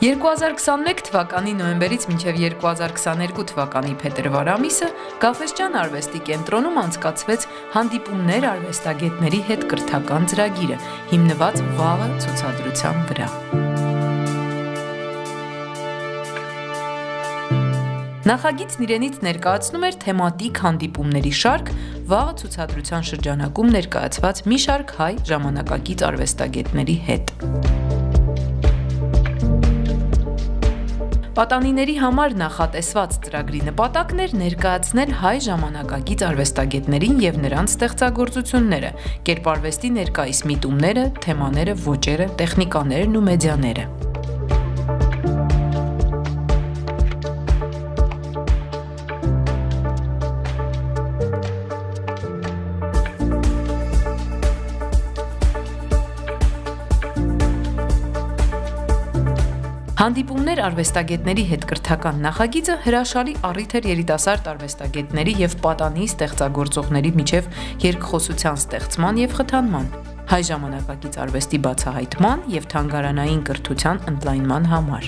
2021 թվականի նոյեմբերից մինչև 2022 թվականի փետրվար ամիսը Գաֆէսճեան արվեստի կենտրոնում անցկացվեց հանդիպումներ արվեստագետների հետ կրթական ծրագիրը, հիմնված վաղը ցուցադրության վրա։ Նախագիծն իրենից ներկայացնում էր թեմատիկ հանդիպումների շարք, վաղը ցուցադրության շրջանակում ներկայացված մի շարք հայ ժամանակակից արվեստագետների հետ։ Պատանիների համար նախատեսված ծրագրի նպատակն էր ներկայացնել հայ ժամանակակից արվեստագետներին և նրանց ստեղծագործությունները, կերպարվեստի ներկայիս միտումները, թեմաները, ոճերը, տեխնիկաներն ու մեդիաները։ Հանդիպումներ արվեստագետների հետ կրթական նախագիծը հրաշալի առիթ էր երիտասարդ արվեստագետների և պատանի ստեղծագործողների միջև երկխոսության ստեղծման և խթանման, հայ ժամանակակից արվեստի բացահայտման և թանգարանային կրթության ընդլայնման համար։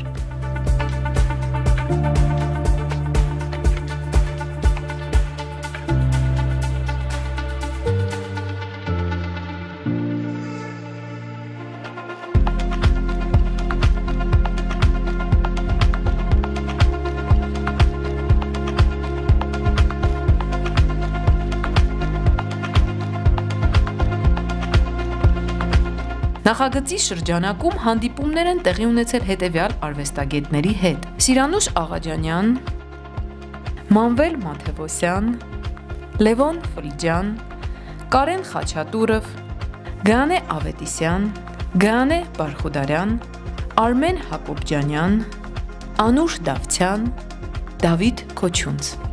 Նախագծի շրջանակում հանդիպումներ են տեղի ունեցել հետևյալ արվեստագետների հետ. Սիրանուշ Աղաջանյան, Մանվել Մաթևոսյան, Լևոն Ֆրիջյան, Կարեն Խաչատուրով, Գանե Ավետիսյան, Գանե Բարխուդարյան, Արմեն Հակոբյանյան, Անուշ Դավթյան, Դավիթ Քոչունց։